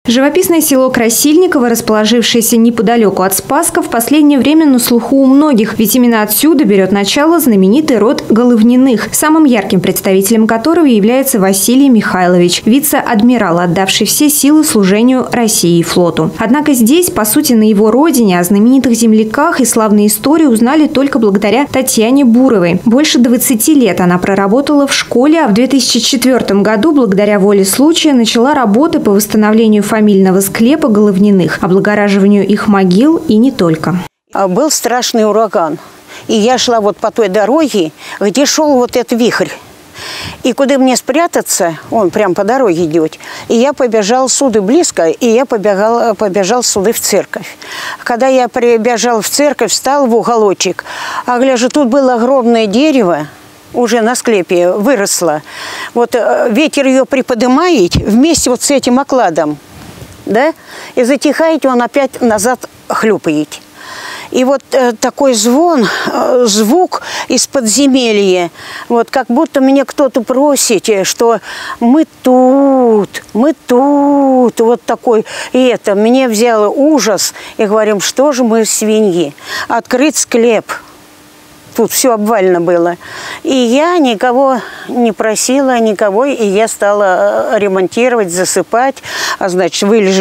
Живописное село Красильниково, расположившееся неподалеку от Спасска, в последнее время на слуху у многих, ведь именно отсюда берет начало знаменитый род Головниных, самым ярким представителем которого является Василий Михайлович, вице-адмирал, отдавший все силы служению России и флоту. Однако здесь, по сути, на его родине, о знаменитых земляках и славной истории узнали только благодаря Татьяне Буровой. Больше 20 лет она проработала в школе, а в 2004 году, благодаря воле случая, начала работы по восстановлению фамильного склепа Головниных, облагораживанию их могил и не только. Был страшный ураган. И я шла вот по той дороге, где шел вот этот вихрь. И куда мне спрятаться, он прям по дороге идет. И я побежал сюда близко, и я побежал сюда в церковь. Когда я прибежал в церковь, встал в уголочек, а гляжу, тут было огромное дерево, уже на склепе выросло. Вот ветер ее приподнимает вместе вот с этим окладом, да, и затихает, он опять назад хлюпает. И вот такой звук из подземелья, вот как будто мне кто-то просит, что мы тут, вот такой, и это, мне взяло ужас, и говорим, что же мы свиньи, открыть склеп. Тут все обвалено было. И я никого не просила, и я стала ремонтировать, засыпать. Значит,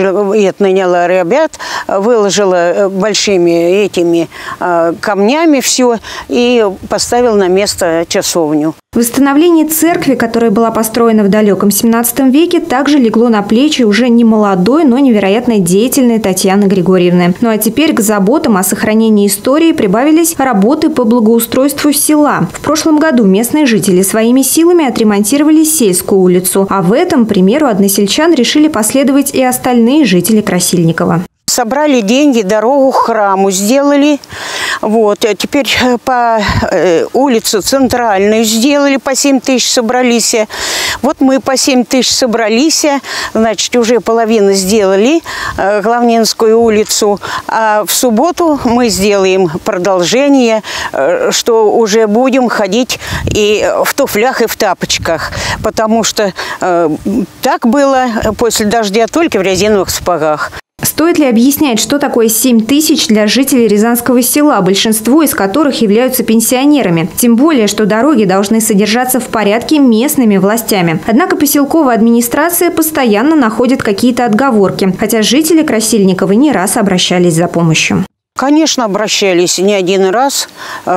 наняла ребят, выложила большими этими камнями все и поставила на место часовню. Восстановление церкви, которая была построена в далеком 17 веке, также легло на плечи уже не молодой, но невероятно деятельной Татьяны Григорьевны. Ну а теперь к заботам о сохранении истории прибавились работы по благоустройству села. В прошлом году местные жители своими силами отремонтировали сельскую улицу, а в этом примеру односельчан решили последовать и остальные жители Красильникова. Собрали деньги, дорогу к храму сделали. Вот. Теперь по улицу центральную сделали, по 7 тысяч собрались. Вот мы по 7 тысяч собрались, значит, уже половину сделали, Главненскую улицу. А в субботу мы сделаем продолжение, что уже будем ходить и в туфлях, и в тапочках. Потому что так было после дождя только в резиновых сапогах. Стоит ли объяснять, что такое 7 тысяч для жителей Рязанского села, большинство из которых являются пенсионерами? Тем более, что дороги должны содержаться в порядке местными властями. Однако поселковая администрация постоянно находит какие-то отговорки, хотя жители Красильникова не раз обращались за помощью. Конечно, обращались не один раз.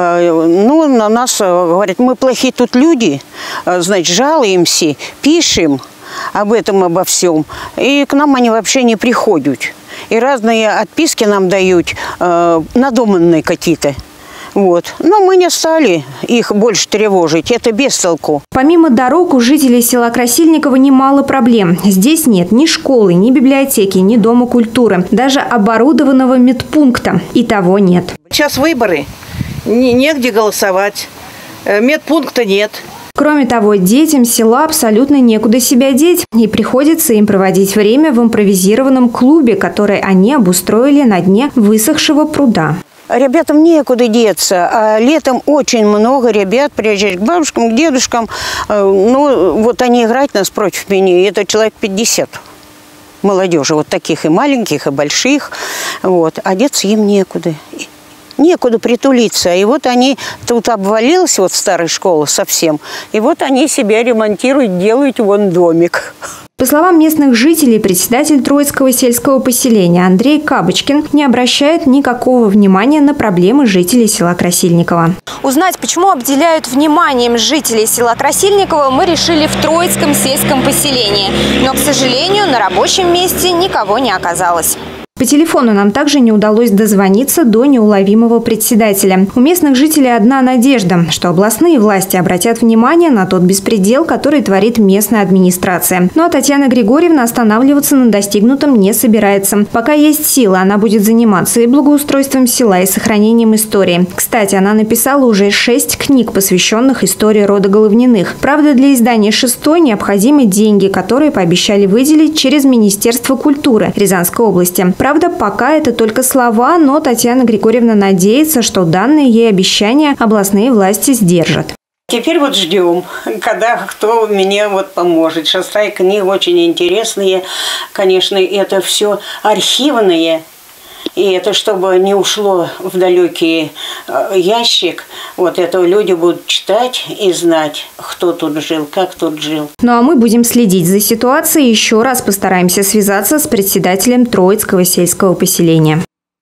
Ну, на нас говорят, мы плохие тут люди, значит, жалуемся, пишем об этом, обо всем. И к нам они вообще не приходят. И разные отписки нам дают, надуманные какие-то. Вот. Но мы не стали их больше тревожить. Это без толку. Помимо дорог, у жителей села Красильниково немало проблем. Здесь нет ни школы, ни библиотеки, ни дома культуры. Даже оборудованного медпункта. И того нет. Сейчас выборы. Негде голосовать. Медпункта нет. Кроме того, детям села абсолютно некуда себя деть, и приходится им проводить время в импровизированном клубе, который они обустроили на дне высохшего пруда. Ребятам некуда деться, а летом очень много ребят приезжают к бабушкам, к дедушкам. Ну, вот они играть нас против меня, и это человек 50 молодежи, вот таких и маленьких, и больших, вот, а деться им некуда. Некуда притулиться. И вот они тут обвалились, вот старая школа совсем, и вот они себя ремонтируют, делают вон домик. По словам местных жителей, председатель Троицкого сельского поселения Андрей Кабочкин не обращает никакого внимания на проблемы жителей села Красильниково. Узнать, почему обделяют вниманием жителей села Красильниково, мы решили в Троицком сельском поселении. Но, к сожалению, на рабочем месте никого не оказалось. По телефону нам также не удалось дозвониться до неуловимого председателя. У местных жителей одна надежда, что областные власти обратят внимание на тот беспредел, который творит местная администрация. Но Татьяна Григорьевна останавливаться на достигнутом не собирается. Пока есть силы, она будет заниматься и благоустройством села, и сохранением истории. Кстати, она написала уже 6 книг, посвященных истории рода Головниных. Правда, для издания 6-й необходимы деньги, которые пообещали выделить через Министерство культуры Рязанской области. Правда, пока это только слова, но Татьяна Григорьевна надеется, что данные ей обещания областные власти сдержат. Теперь вот ждем, когда кто мне вот поможет. 6-я книга очень интересные, конечно, это все архивные. И это чтобы не ушло в далекий ящик, вот это люди будут читать и знать, кто тут жил, как тут жил. Ну а мы будем следить за ситуацией. Еще раз постараемся связаться с председателем Троицкого сельского поселения.